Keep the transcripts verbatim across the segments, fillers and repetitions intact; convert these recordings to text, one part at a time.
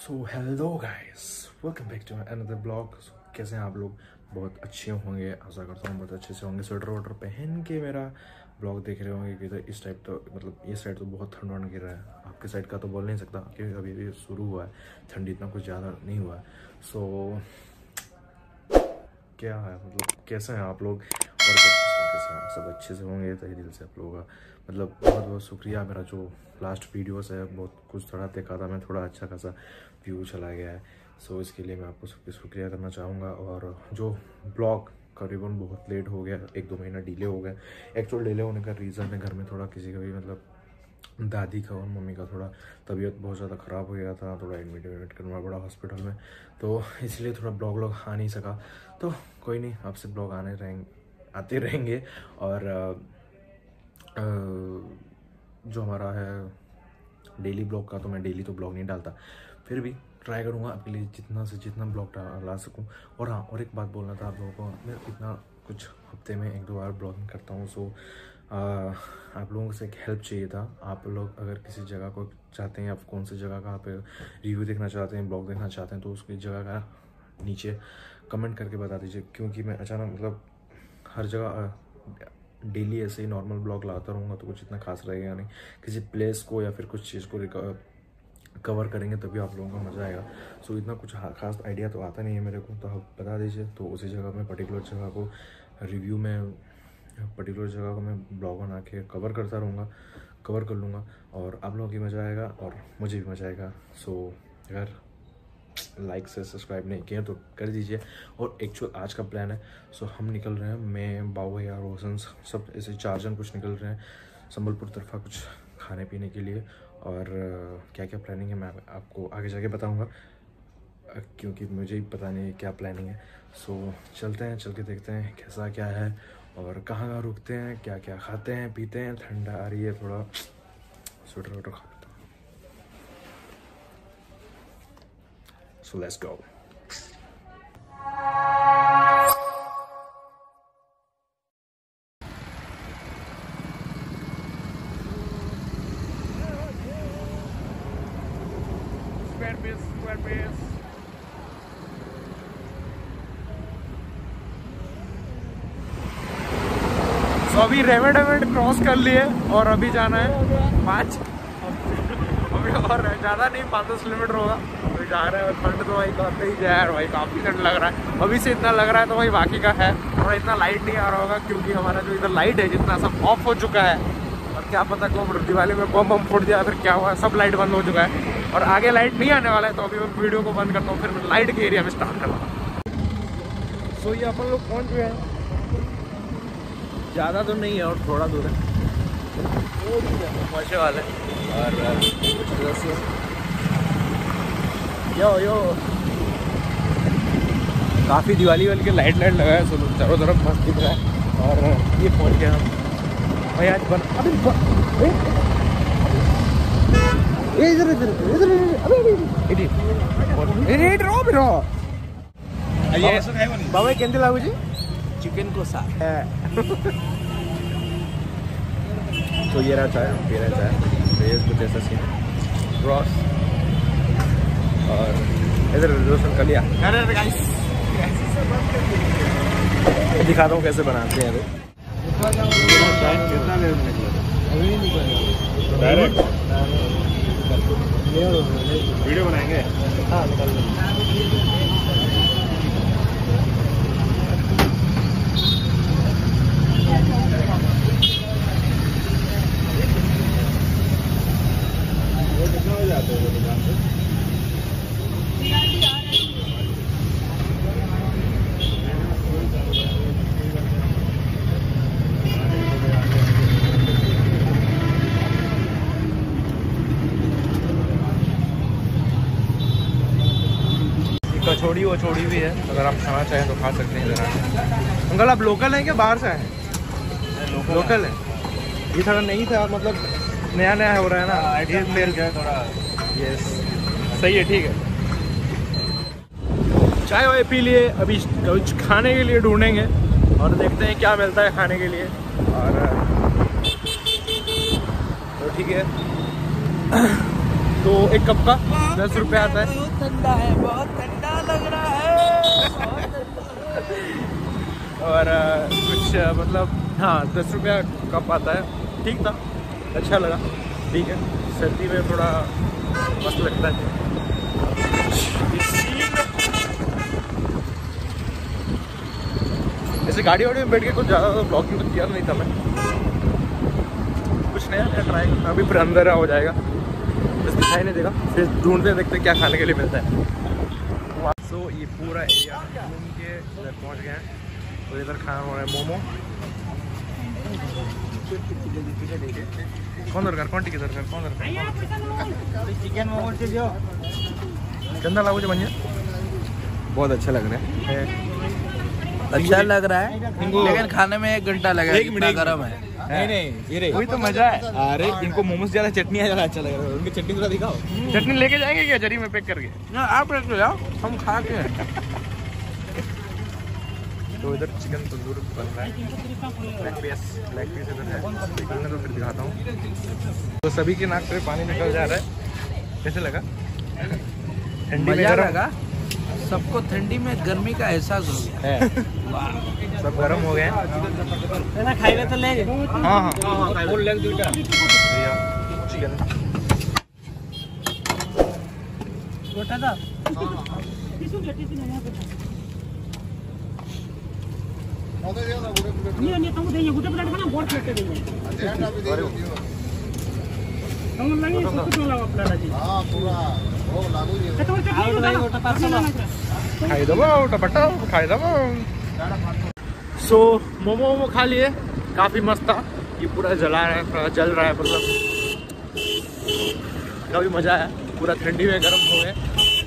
So hello guys, welcome back to another blog. कैसे हैं आप लोग? बहुत अच्छे होंगे, आशा करता हूँ बहुत अच्छे से होंगे। स्वेटर वोटर पहन के मेरा ब्लॉग देख रहे होंगे कि तो इस टाइप तो मतलब ये साइड तो बहुत ठंड वंड गिर रहा है। आपके साइड का तो बोल नहीं सकता क्योंकि अभी अभी शुरू हुआ है, ठंडी इतना कुछ ज़्यादा नहीं हुआ है। सो क्या है मतलब कैसे हैं आप लोग और कैसे हैं? सब अच्छे से होंगे, तहे दिल से आप लोगों का मतलब बहुत बहुत शुक्रिया। मेरा जो लास्ट वीडियोस है बहुत कुछ थोड़ा देखा था मैं, थोड़ा अच्छा खासा व्यू चला गया है। सो so, इसके लिए मैं आपको सबके शुक्रिया करना चाहूँगा। और जो ब्लॉग करीबन बहुत लेट हो गया, एक दो महीना डिले हो गया। एक्चुअल डिले होने का रीज़न है घर में थोड़ा किसी का भी मतलब दादी का और मम्मी का थोड़ा तबीयत बहुत ज़्यादा ख़राब हो गया था, थोड़ा एडमिट एडमिट करना पड़ा हॉस्पिटल में, तो इसलिए थोड़ा ब्लॉग व्लॉग आ नहीं सका। तो कोई नहीं, आपसे ब्लॉग आने रहेंगे आते रहेंगे। और आ, आ, जो हमारा है डेली ब्लॉग का, तो मैं डेली तो ब्लॉग नहीं डालता, फिर भी ट्राई करूँगा आपके लिए जितना से जितना ब्लॉग डाला सकूँ। और हाँ, और एक बात बोलना था आप लोगों को, मैं इतना कुछ हफ्ते में एक दो बार ब्लॉगिंग करता हूँ। सो आ, आप लोगों से एक हेल्प चाहिए था। आप लोग अगर किसी जगह को चाहते हैं, आप कौन सी जगह का आप रिव्यू देखना चाहते हैं, ब्लॉग देखना चाहते हैं, तो उसकी जगह का नीचे कमेंट करके बता दीजिए। क्योंकि मैं अचानक मतलब हर जगह डेली ऐसे ही नॉर्मल ब्लॉग लाता रहूँगा तो कुछ इतना खास रहेगा नहीं। किसी प्लेस को या फिर कुछ चीज़ को कवर करेंगे तभी आप लोगों का मज़ा आएगा। सो so, इतना कुछ खास आइडिया तो आता नहीं है मेरे को, तो आप बता दीजिए, तो उसी जगह में पर्टिकुलर जगह को रिव्यू में पर्टिकुलर जगह को मैं ब्लॉग बना के कवर करता रहूँगा, कवर कर लूँगा और आप लोगों की मज़ा आएगा और मुझे भी मज़ा आएगा। सो so, अगर लाइक से सब्सक्राइब नहीं किया तो कर दीजिए। और एक्चुअल आज का प्लान है, सो so, हम निकल रहे हैं, मैं बाबू या रोशन सब ऐसे चार जन कुछ निकल रहे हैं संबलपुर तरफा कुछ खाने पीने के लिए। और क्या क्या प्लानिंग है मैं आपको आगे जाके बताऊंगा, क्योंकि मुझे ही पता नहीं क्या प्लानिंग है। सो so, चलते हैं, चल के देखते हैं कैसा क्या है और कहाँ कहाँ रुकते हैं, क्या क्या खाते हैं पीते हैं। ठंडा आ रही है, थोड़ा स्वेटर वोटर खा लेता हूँ। So let's go. तो अभी रेमेड रेमेड क्रॉस कर लिए और अभी जाना है पाँच, अभी और ज़्यादा नहीं, पाँच दस किलोमीटर होगा। अभी जा रहे हैं। ठंड तो भाई काफ़ी ही यार भाई, काफ़ी ठंड लग रहा है। अभी से इतना लग रहा है तो भाई बाकी का है, और इतना लाइट नहीं आ रहा होगा क्योंकि हमारा जो इधर लाइट है जितना सब ऑफ हो चुका है। और क्या पता कब दिवाली में बम बम फूट दिया फिर क्या हुआ, सब लाइट बंद हो चुका है और आगे लाइट नहीं आने वाला है। तो अभी मैं वीडियो को बंद करता हूँ, फिर लाइट के एरिया में स्टार्ट करना। सो ये अपन लोग पहुँच गए हैं, ज़्यादा तो नहीं है और थोड़ा दूर है पहुँचने वाले। और यो यो काफ़ी दिवाली वाली के लाइट लाइट लगा है, सब चारों तरफ मस्त दिख रहा है। और ये पहुँच गए हम भाई आज बन अभी इधर इधर इधर अभी बाबा केंद्र लागू जी चिकन को साथ तो ये रहा चाय, पी रहा चाय, ये कुछ ऐसा सीन है क्रॉस। और इधर रोशन कर लिया, दिखाता हूँ कैसे बनाते हैं। डायरेक्ट वीडियो बनाएंगे। हाँ कचौड़ी वचौड़ी भी है, अगर आप खाना चाहें तो खा सकते हैं। इधर अंकल आप लोकल हैं क्या बाहर से हैं? लोकल, लोकल है। ये थोड़ा नहीं था, मतलब नया नया हो रहा है ना, ये मेल का थोड़ा। यस सही है, ठीक है। चाय वाय पी लिए, अभी कुछ खाने के लिए ढूंढेंगे और देखते हैं क्या मिलता है खाने के लिए। और तो ठीक है तो एक कप का दस रुपये आता है। बहुत ठंडा है, बहुत ठंडा लग रहा है। और कुछ मतलब हाँ दस रुपया कप आता है, ठीक था, अच्छा लगा, ठीक है। सर्दी में थोड़ा मस्त लगता है। ऐसे गाड़ी वाड़ी में बैठ के कुछ ज़्यादा तो ब्लॉगिंग तो किया नहीं था मैं, कुछ नया नया ट्राई करना। अभी फिर अंदर हो जाएगा, बस दिखाई नहीं देगा, फिर ढूंढते देखते क्या खाने के लिए मिलता है। सो so, ये पूरा एरिया घूम के इधर पहुँच गए हैं। तो इधर खाना हो रहा है मोमो। कौन दरकार कौन टिके दरकार कौन दरकार चिकन मोमो जो गंदा लागू जो बनिए बहुत अच्छा लग रहा है। अच्छा लग रहा है लेकिन खाने में एक घंटा लगेगा, एक मिनट गर्म है। नहीं नहीं ये रे वही तो मजा है। अरे इनको मोमोज ज्यादा चटनी ज्यादा अच्छा लग रहा है, उनकी चटनी थोड़ा दिखाओ। चटनी लेके जाएंगे क्या जरी में पैक करके? ना आप लेके जाओ, हम खा के। तो इधर चिकन तंदूर बन रहा है, लेग पीस लेग पीस इधर है, निकलने तो फिर दिखाता हूँ। तो सभी के नाक पे पानी निकल जा रहा है। कैसे लगा? ठंडी में लगा, सबको ठंडी में गर्मी का एहसास हो गया है। सब गर्म हो गए हैं। खाई तो ले। हाँ हाँ फुल लेग दूटा चिकन गोटा था। खाई दबो टपटा खाई दबो। सो मोमो वोमो खा लिए, काफ़ी मस्त था। ये पूरा जला रहा है, पूरा जल रहा है, मतलब काफ़ी मज़ा आया। पूरा ठंडी में गर्म हो गए।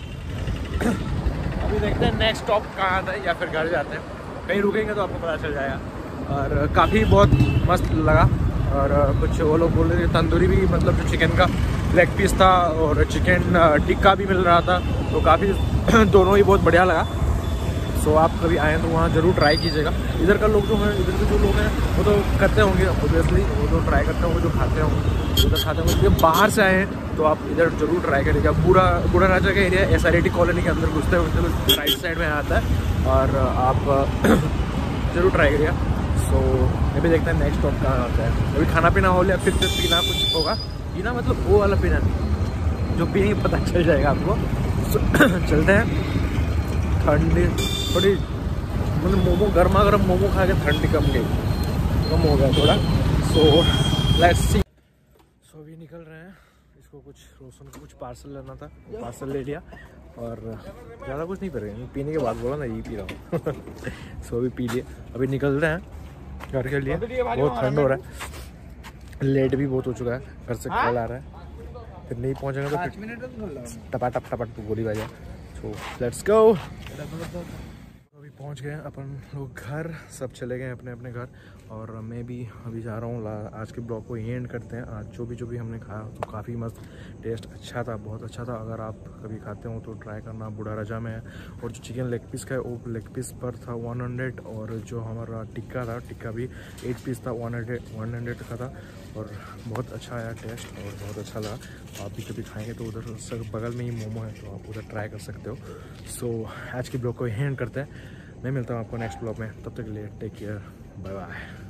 अभी देखते हैं नेक्स्ट स्टॉप कहाँ आता है, या फिर घर जाते हैं। कहीं रुकेंगे तो आपको पता चल जाएगा। और काफ़ी बहुत मस्त लगा। और कुछ वो लोग बोल रहे थे तंदूरी भी, मतलब जो चिकन का लेग पीस था और चिकन टिक्का भी मिल रहा था, तो काफ़ी दोनों ही बहुत बढ़िया लगा। सो आप कभी आएँ तो वहाँ ज़रूर ट्राई कीजिएगा। इधर का लोग जो हैं, इधर के जो लोग हैं वो तो करते होंगे ऑब्वियसली, वो तो ट्राई करते होंगे, जो खाते होंगे उधर खाते होंगे। जब बाहर से आए हैं तो आप इधर ज़रूर ट्राई करिएगा। पूरा गुड़ा राजा का area S R A T colony के अंदर घुसते हुए तो राइट साइड में आता है, और आप ज़रूर ट्राई करिएगा। सो अभी देखते हैं नेक्स्ट स्टॉप कहाँ आता है। अभी खाना पीना हो लिया, फिर से पीना कुछ होगा। पीना मतलब वो वाला पीना नहीं, जो पिएंगे पता चल जाएगा आपको। so, चलते हैं। ठंडी थोड़ी मतलब मोमो गर्मा गर्म मोमो खा के ठंडी कम गई, कम हो गया थोड़ा। So let's see. सो अभी निकल रहे हैं। इसको कुछ रोशन को कुछ पार्सल लेना था, वो पार्सल ले लिया। और ज़्यादा कुछ नहीं पी रहे, पीने के बाद बोला ना यही पी रहा हूँ। सो अभी पी लिए, अभी निकल रहे हैं घर के लिए। बहुत ठंड हो रहा है, लेट भी बहुत हो चुका है, घर से कॉल आ रहा है। फिर नहीं पहुँचेंगे तो फिर टपाटप टपट तो गोली बजा। So let's go. अभी पहुंच गए अपन लोग घर, सब चले गए अपने अपने घर। और मैं भी अभी जा रहा हूँ। आज के ब्लॉग को ही एंड करते हैं। आज जो भी जो भी हमने खाया तो काफ़ी मस्त टेस्ट, अच्छा था, बहुत अच्छा था। अगर आप कभी खाते हो तो ट्राई करना, बूढ़ा राजा में है। और जो चिकन लेग पीस का है वो लेग पीस पर था वन हंड्रेड, और जो हमारा टिक्का था, टिक्का भी एट पीस था, वन हंड्रेड वन हंड्रेड का था। और बहुत अच्छा आया टेस्ट और बहुत अच्छा लगा। आप भी कभी खाएंगे तो उधर सर बगल में ही मोमो है, तो आप उधर ट्राई कर सकते हो। सो आज के ब्लॉग को एंड करते हैं। मैं मिलता हूँ आपको नेक्स्ट ब्लॉग में, तब तक के लिए टेक केयर, बाय बाय।